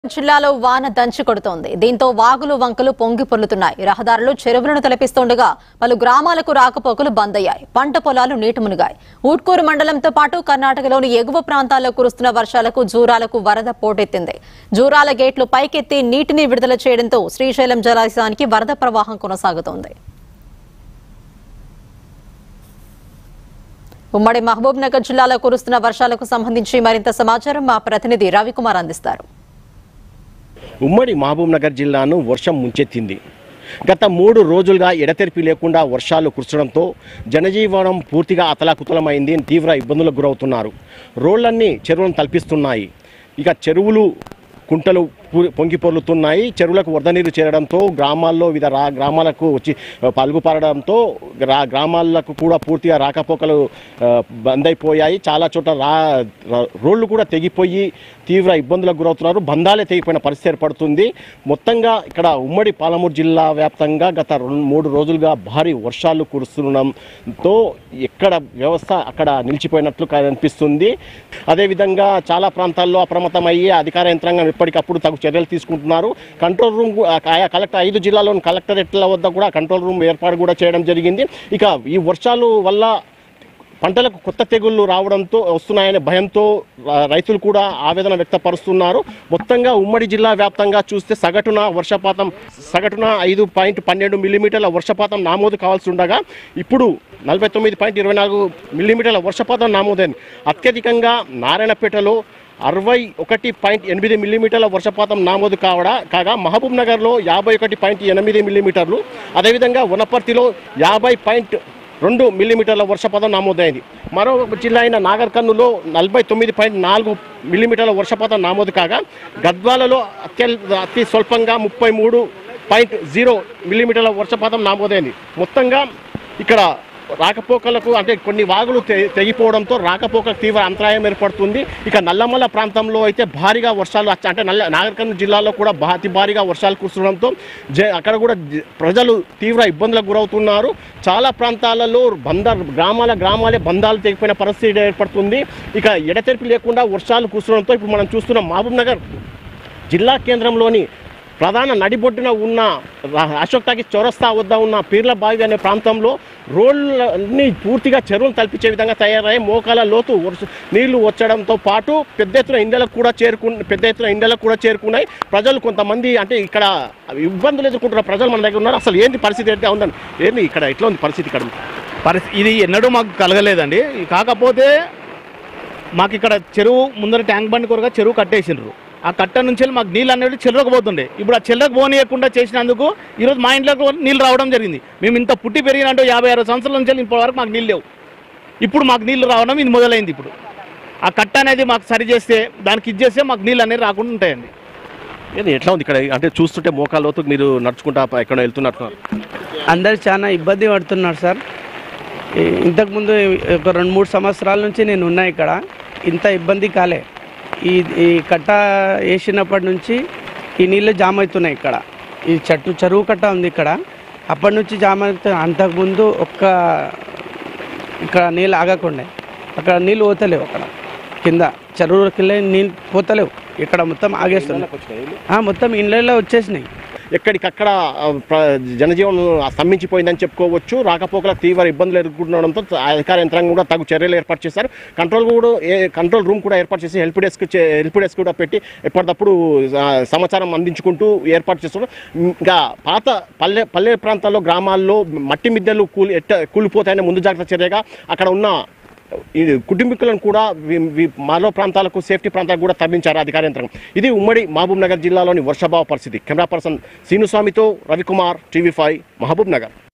జిల్లాలో వాన దంచి కొడుతోంది. దీంతో వాగులు వంకలు పొంగి పొర్లుతున్నాయి. రహదారులు చెరువులను తలపిస్తుండగా పలు గ్రామాలకు రాకపోకలు బంద్ అయ్యాయి. పంట పొలాలు నీట మునిగాయి. ఊట్కూరు మండలంతో పాటు కర్ణాటకలోని ఎగువ ప్రాంతాల్లో కురుస్తున్న వర్షాలకు జూరాలకు వరద పోటెత్తింది. జూరాల గేట్లు పైకెత్తి నీటిని విడుదల చేయడంతో శ్రీశైలం జలాశయానికి వరద ప్రవాహం కొనసాగుతోంది. ఉమ్మడి మహబూబ్నగర్ జిల్లాలో కురుస్తున్న వర్షాలకు సంబంధించి మరింత సమాచారం మా ప్రతినిధి రవికుమార్ అందిస్తారు. ఉమ్మడి మహబూబ్నగర్ జిల్లాను వర్షం ముంచెత్తింది. గత 3 రోజులుగా ఎడతెరిపి లేకుండా వర్షాలు కురవడంతో జనజీవనం పూర్తిగా అతలాకుతలమైంది. తీవ్ర ఇబ్బందులకు గురవుతున్నారు. రోడ్లన్నీ చెరువులను తలపిస్తున్నాయి. ఇక చెరువులు కుంటలు పొంగి పొర్లుతున్నాయి. చెరువులకు వరద నీరు చేరడంతో గ్రామాల్లో వివిధ గ్రామాలకు వచ్చి పలుగుపారడంతో గ్రామాలకు కూడా పూర్తిగా రాకపోకలు బంద్ అయిపోయాయి. చాలా చోట్ల రోడ్లు కూడా తెగిపోయి తీవ్ర ఇబ్బందులకు గురవుతున్నారు. బంధాలే తెగిపోయిన పరిస్థితి ఏర్పడుతుంది. మొత్తంగా ఇక్కడ ఉమ్మడి పాలమూరు జిల్లా వ్యాప్తంగా గత 3 రోజులుగా భారీ వర్షాలు కురుస్తుండడంతో ఎక్కడ వ్యవస్థ అక్కడ నిలిచిపోయినట్లు కనిపిస్తుంది. అదేవిధంగా చాలా ప్రాంతాల్లో అప్రమత్తమయ్యే అధికార యంత్రాంగం ఎప్పటికప్పుడు తగు చర్యలు తీసుకుంటున్నారు. కంట్రోల్ రూమ్ కలెక్టర్ 5 జిల్లాలోని కలెక్టరేట్ల వద్ద కూడా కంట్రోల్ రూమ్ ఏర్పాటు కూడా చేయడం జరిగింది. ఇక ఈ వర్షాలు వల్ల పంటలకు కొత్త తెగుళ్లు రావడంతో వస్తున్నాయనే భయంతో రైతులు కూడా ఆవేదన వ్యక్తపరుస్తున్నారు. మొత్తంగా ఉమ్మడి జిల్లా వ్యాప్తంగా చూస్తే సగటున 5.12 మిల్లీమీటర్ల వర్షపాతం నమోదు కావాల్సి ఉండగా ఇప్పుడు 49.24 మిల్లీమీటర్ల వర్షపాతం నమోదైంది. అత్యధికంగా నారాయణపేటలో 61.8 మిల్లీమీటర్ల వర్షపాతం నమోదు కాగా మహబూబ్నగర్లో 51.8 మిల్లీమీటర్లు, అదేవిధంగా వనపర్తిలో 50.2 మిల్లీమీటర్ల వర్షపాతం నమోదైంది. మరో జిల్లా అయిన నాగర్ కర్నూలులో 49.4 మిల్లీమీటర్ల వర్షపాతం నమోదు కాగా గద్వాలలో అతి స్వల్పంగా 33.0 మిల్లీమీటర్ల వర్షపాతం నమోదైంది. మొత్తంగా ఇక్కడ రాకపోకలకు అంటే కొన్ని వాగులు తెగిపోవడంతో రాకపోకలకు తీవ్ర అంతరాయం ఏర్పడుతుంది. ఇక నల్లమల్ల ప్రాంతంలో అయితే భారీగా వర్షాలు అంటే నాగర్ కర్నూలు జిల్లాలో కూడా అతి భారీగా వర్షాలు కురవడంతో అక్కడ కూడా ప్రజలు తీవ్ర ఇబ్బందులకు గురవుతున్నారు. చాలా ప్రాంతాలలో గ్రామాలే బంధాలు తెగిపోయిన పరిస్థితి ఏర్పడుతుంది. ఇక ఎడతెరిపి లేకుండా వర్షాలు కురవడంతో ఇప్పుడు మనం చూస్తున్నాం మహబూబ్నగర్ జిల్లా కేంద్రంలోని ప్రధాన నడిబొడ్డున ఉన్న అశోక్ టాకీస్ చౌరస్తా వద్ద ఉన్న పీర్ల బావి అనే ప్రాంతంలో రోడ్లన్నీ పూర్తిగా చెరువులు తలపించే విధంగా తయారయ్యి మోకాల లోతు నీళ్లు వచ్చడంతో పాటు పెద్ద ఎత్తున ఇండ్లకు కూడా చేరుకున్నాయి. ప్రజలు కొంతమంది అంటే ఇక్కడ ఇబ్బందులు ఎదుర్కొంటున్న ప్రజలు మన దగ్గర ఉన్నారు. అసలు ఏంటి పరిస్థితి అయితే ఉందని ఏంటి ఇక్కడ ఎట్లా ఉంది పరిస్థితి? ఇది ఎన్నడూ మాకు కలగలేదండి. కాకపోతే మాకు ఇక్కడ చెరువు ముందర ట్యాంక్ బండ్ కొరగా చెరువు కట్టేసిండ్రు. ఆ కట్ట నుంచి మాకు నీళ్ళు అనేది చెల్లరకపోతుండే. ఇప్పుడు ఆ చెల్లరకు పోనీయకుండా చేసినందుకు ఈరోజు మా ఇంట్లోకి నీళ్ళు రావడం జరిగింది. మేము ఇంత పుట్టి పెరిగినంటూ 56 సంవత్సరాల నుంచి ఇప్పటివరకు మాకు నీళ్ళు లేవు. ఇప్పుడు మాకు నీళ్ళు రావడం ఇది మొదలైంది. ఇప్పుడు ఆ కట్ట అనేది మాకు సరి చేస్తే దానికి ఇచ్చేస్తే మాకు నీళ్ళు అనేది రాకుండా ఉంటాయండి. ఎట్లా ఉంది ఇక్కడ అంటే చూస్తుంటే మోకాళ్ళతో మీరు నడుచుకుంటా ఎక్కడ వెళ్తున్నట్టున్నారు. అందరు చాలా ఇబ్బంది పడుతున్నారు సార్. ఇంతకుముందు ఒక 2-3 సంవత్సరాల నుంచి నేను ఉన్నా ఇక్కడ. ఇంత ఇబ్బంది కాలే. ఈ కట్ట వేసినప్పటి నుంచి ఈ నీళ్ళు జామ్ అవుతున్నాయి. ఇక్కడ ఈ చెరువు కట్ట ఉంది ఇక్కడ. అప్పటి నుంచి జామ్ అవుతుంది. అంతకుముందు ఇక్కడ నీళ్ళు ఆగకుండా అక్కడ నీళ్ళు పోతలేవు. అక్కడ కింద చెరువుకి నీళ్ళు పోతలేవు. ఇక్కడ మొత్తం ఆగేస్తున్నాయి. మొత్తం ఇళ్ళల్లో వచ్చేసినాయి. ఎక్కడికక్కడ జనజీవనం స్తంభించిపోయిందని చెప్పుకోవచ్చు. రాకపోకలకు తీవ్ర ఇబ్బందులు ఎదుర్కొనడంతో అధికార యంత్రాంగం కూడా తగు చర్యలు ఏర్పాటు చేశారు. కంట్రోల్ రూమ్ కూడా ఏర్పాటు చేసి హెల్ప్ డెస్క్ కూడా పెట్టి ఎప్పటికప్పుడు సమాచారం అందించుకుంటూ ఏర్పాటు చేస్తున్నారు. ఇంకా పాత పల్లె ప్రాంతాల్లో గ్రామాల్లో మట్టి మిద్దెలు కూలిపోతాయనే ముందు జాగ్రత్త చర్యగా అక్కడ ఉన్న కుటుంబీకులను కూడా మరో ప్రాంతాలకు సేఫ్టీ ప్రాంతాలకు కూడా తరలించారు అధికార యంత్రాంగం. ఇది ఉమ్మడి మహబూబ్నగర్ జిల్లాలోని వర్షాభావ పరిస్థితి. కెమెరా పర్సన్ సీనుస్వామితో రవికుమార్, TV5 మహబూబ్నగర్.